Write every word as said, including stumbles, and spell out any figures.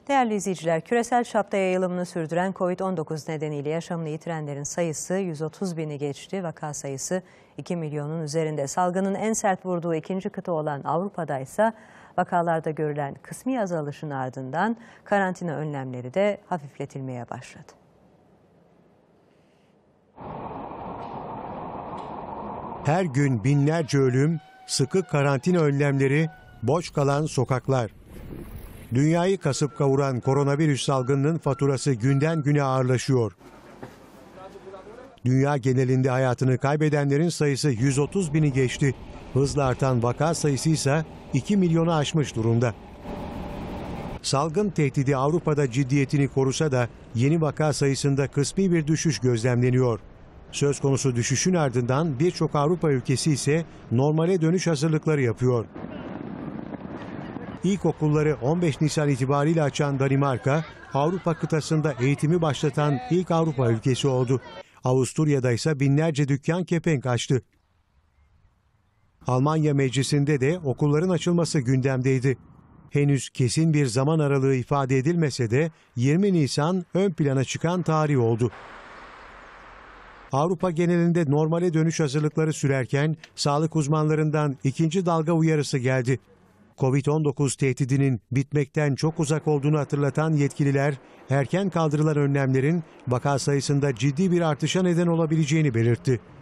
Değerli izleyiciler, küresel çapta yayılımını sürdüren Covid on dokuz nedeniyle yaşamını yitirenlerin sayısı yüz otuz bini geçti. Vaka sayısı iki milyonun üzerinde. Salgının en sert vurduğu ikinci kıta olan Avrupa'da ise vakalarda görülen kısmi azalışın ardından karantina önlemleri de hafifletilmeye başladı. Her gün binlerce ölüm, sıkı karantina önlemleri, boş kalan sokaklar. Dünyayı kasıp kavuran koronavirüs salgınının faturası günden güne ağırlaşıyor. Dünya genelinde hayatını kaybedenlerin sayısı yüz otuz bini geçti. Hızla artan vaka sayısı ise iki milyonu aşmış durumda. Salgın tehdidi Avrupa'da ciddiyetini korusa da yeni vaka sayısında kısmi bir düşüş gözlemleniyor. Söz konusu düşüşün ardından birçok Avrupa ülkesi ise normale dönüş hazırlıkları yapıyor. İlkokulları on beş Nisan itibariyle açan Danimarka, Avrupa kıtasında eğitimi başlatan ilk Avrupa ülkesi oldu. Avusturya'da ise binlerce dükkan kepenk açtı. Almanya meclisinde de okulların açılması gündemdeydi. Henüz kesin bir zaman aralığı ifade edilmese de yirmi Nisan ön plana çıkan tarih oldu. Avrupa genelinde normale dönüş hazırlıkları sürerken sağlık uzmanlarından ikinci dalga uyarısı geldi. Covid on dokuz tehdidinin bitmekten çok uzak olduğunu hatırlatan yetkililer, erken kaldırılan önlemlerin vaka sayısında ciddi bir artışa neden olabileceğini belirtti.